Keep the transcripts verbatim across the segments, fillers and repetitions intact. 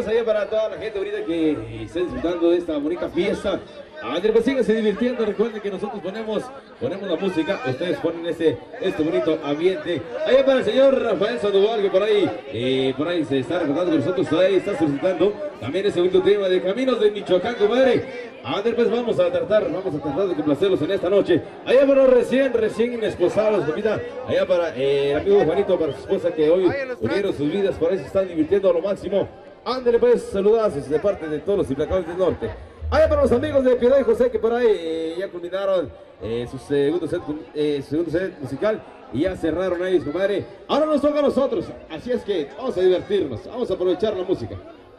allá para toda la gente bonita que está disfrutando de esta bonita fiesta. Ándale, pues síganse divirtiendo. Recuerden que nosotros ponemos ponemos la música, ustedes ponen este, este bonito ambiente. Allá para el señor Rafael Sandoval, que por ahí eh, por ahí se está recordando con nosotros, por ahí está solicitando también ese bonito tema de Caminos de Michoacán, compadre. Ándale, pues vamos a tratar, vamos a tratar de complacerlos en esta noche. Allá para recién, recién esposados, comida. Allá para eh, el amigo Juanito, para su esposa que hoy unieron sus vidas, por ahí se están divirtiendo a lo máximo. Ándale, pues saludados de parte de todos los implacables del norte. Allá para los amigos de Piedad y José, que por ahí eh, ya culminaron eh, su, segundo set, eh, su segundo set musical y ya cerraron ellos, compadre. Ahora nos toca a nosotros, así es que vamos a divertirnos, vamos a aprovechar la música.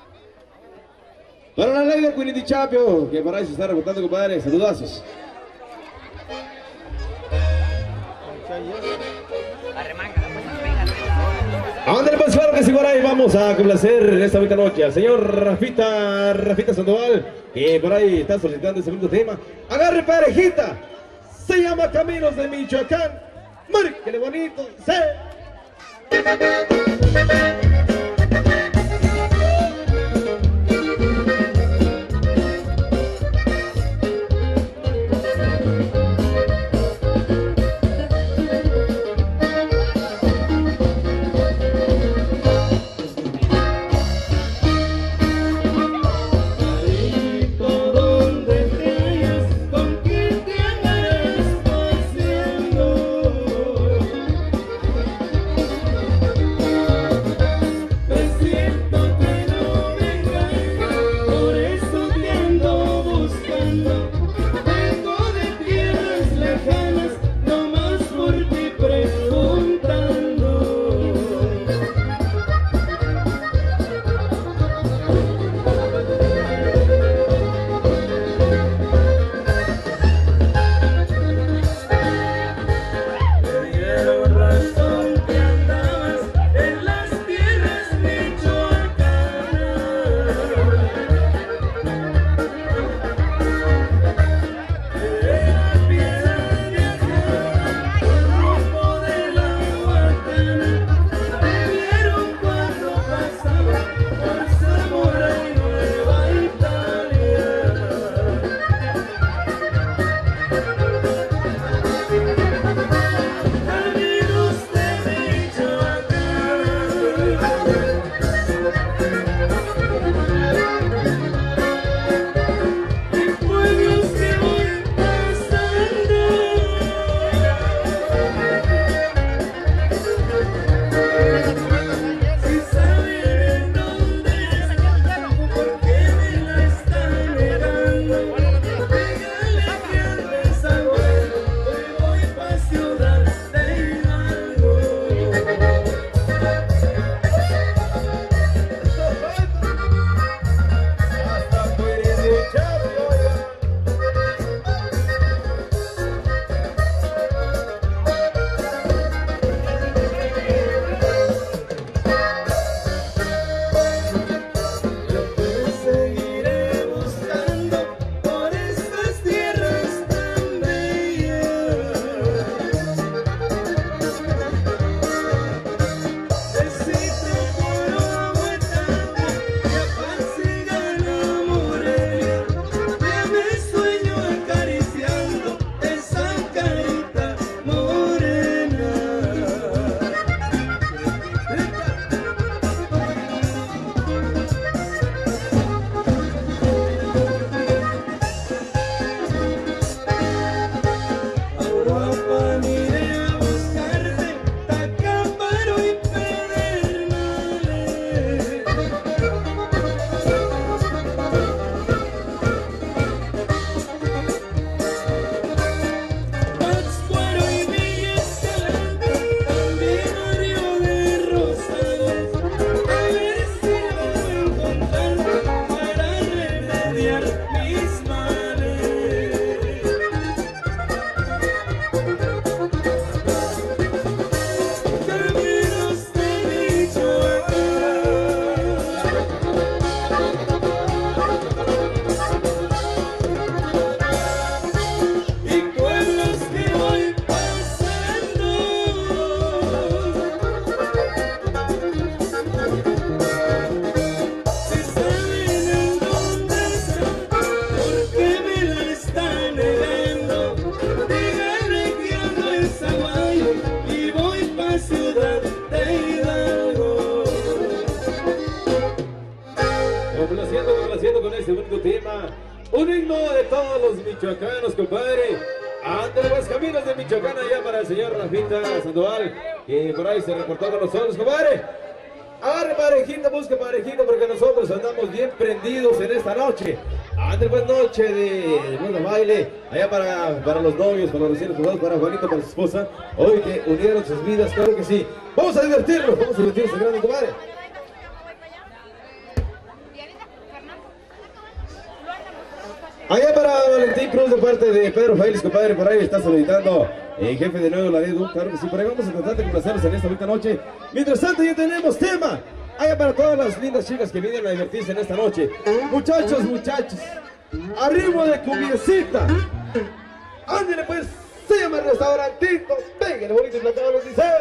Para la ley de Quinity Chapio, que por ahí se está rebotando, compadre, saludazos. Ándale, pues claro que sí, por ahí vamos a complacer esta bonita noche al señor Rafita, Rafita Sandoval, que por ahí está solicitando ese bonito tema. Agarre parejita, se llama Caminos de Michoacán. Márquele bonito, se. bonito tema. Un himno de todos los michoacanos, compadre. Ande pues, caminos de Michoacán allá para el señor Rafita Sandoval, que por ahí se reportó con nosotros, compadre. Agarre parejita, busque parejita, porque nosotros andamos bien prendidos en esta noche. Ande pues, noche de bueno baile, allá para, para los novios, para los recién casados, para Juanito, para su esposa. Hoy que unieron sus vidas, claro que sí. Vamos a divertirnos, vamos a divertirnos, grande compadre. Allá para Valentín Cruz de parte de Pedro Félix, compadre, por ahí está solicitando el jefe de Nuevo Laredo. Claro que sí, por ahí vamos a tratar de complacerlos en esta bonita noche. Mientras tanto ya tenemos tema. Allá para todas las lindas chicas que vienen a divertirse en esta noche. Muchachos, muchachos, arriba de cumbiecita. Ándale pues, se llama el restaurantito. Venga, bonito y plantado les dice.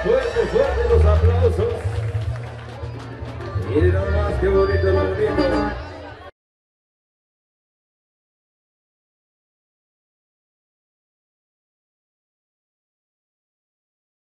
Fuerte los aplausos. Miren nomás qué bonito, lo bonito.